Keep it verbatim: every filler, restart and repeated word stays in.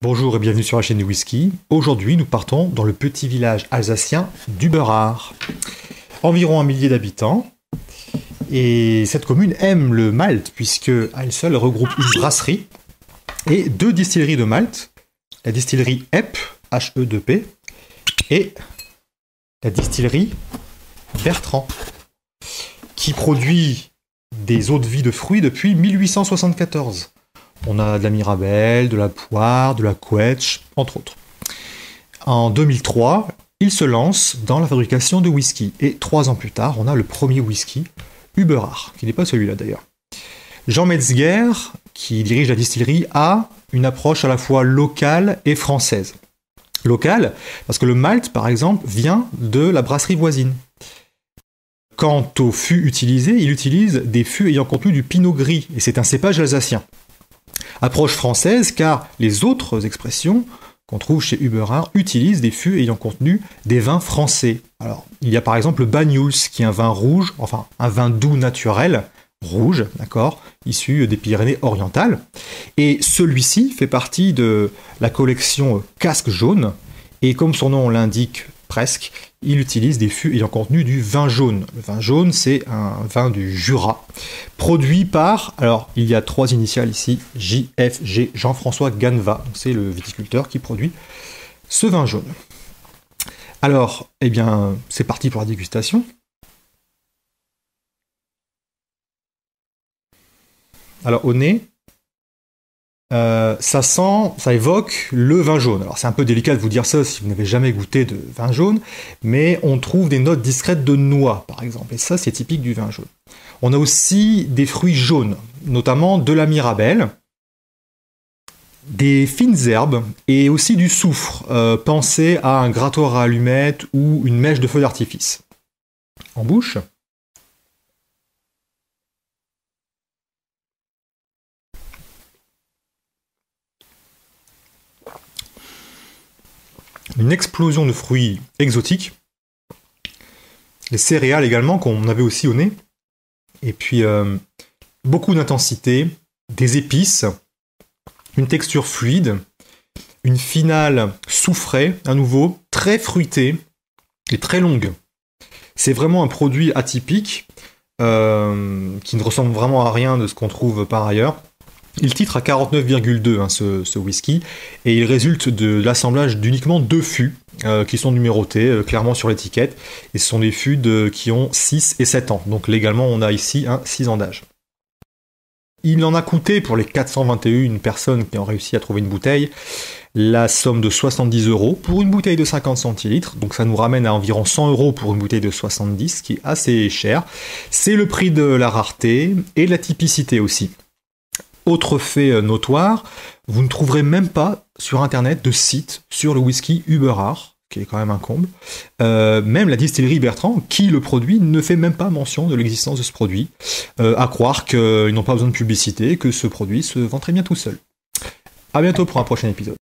Bonjour et bienvenue sur la chaîne du whisky. Aujourd'hui, nous partons dans le petit village alsacien d'Überard. Environ un millier d'habitants. Et cette commune aime le malt, puisque à elle seule regroupe une brasserie et deux distilleries de malt. La distillerie Hepp, H E deux P, et la distillerie Bertrand, qui produit des eaux de vie de fruits depuis mille huit cent soixante-quatorze. On a de la Mirabelle, de la Poire, de la Quetch, entre autres. En deux mille trois, il se lance dans la fabrication de whisky. Et trois ans plus tard, on a le premier whisky, Überard, qui n'est pas celui-là d'ailleurs. Jean Metzger, qui dirige la distillerie, a une approche à la fois locale et française. Locale, parce que le malt, par exemple, vient de la brasserie voisine. Quant au fût utilisé, il utilise des fûts ayant contenu du pinot gris, et c'est un cépage alsacien. Approche française, car les autres expressions qu'on trouve chez Überard utilisent des fûts ayant contenu des vins français. Alors, il y a par exemple le Banyuls, qui est un vin rouge, enfin un vin doux naturel, rouge, d'accord, issu des Pyrénées orientales. Et celui-ci fait partie de la collection Casque jaune, et comme son nom l'indique presque, il utilise des fûts ayant contenu du vin jaune. Le vin jaune, c'est un vin du Jura, produit par, alors il y a trois initiales ici, J F G, Jean-François Ganeva, c'est le viticulteur qui produit ce vin jaune. Alors, eh bien, c'est parti pour la dégustation. Alors, au nez, Euh, ça sent, ça évoque le vin jaune. Alors c'est un peu délicat de vous dire ça si vous n'avez jamais goûté de vin jaune, mais on trouve des notes discrètes de noix, par exemple, et ça c'est typique du vin jaune. On a aussi des fruits jaunes, notamment de la Mirabelle, des fines herbes et aussi du soufre. Euh, pensez à un grattoir à allumettes ou une mèche de feu d'artifice. En bouche. Une explosion de fruits exotiques, les céréales également qu'on avait aussi au nez, et puis euh, beaucoup d'intensité, des épices, une texture fluide, une finale soufrée, à nouveau, très fruitée et très longue. C'est vraiment un produit atypique euh, qui ne ressemble vraiment à rien de ce qu'on trouve par ailleurs. Il titre à quarante-neuf virgule deux hein, ce, ce whisky, et il résulte de l'assemblage d'uniquement deux fûts euh, qui sont numérotés euh, clairement sur l'étiquette, et ce sont des fûts de, qui ont six et sept ans, donc légalement on a ici un six ans d'âge. Il en a coûté pour les quatre cent vingt et une personnes qui ont réussi à trouver une bouteille, la somme de soixante-dix euros pour une bouteille de cinquante centilitres, donc ça nous ramène à environ cent euros pour une bouteille de soixante-dix, ce qui est assez cher. C'est le prix de la rareté et de la typicité aussi. Autre fait notoire, vous ne trouverez même pas sur internet de site sur le whisky Überard, qui est quand même un comble. Euh, même la distillerie Bertrand, qui le produit, ne fait même pas mention de l'existence de ce produit. Euh, à croire qu'ils n'ont pas besoin de publicité, que ce produit se vend très bien tout seul. A bientôt pour un prochain épisode.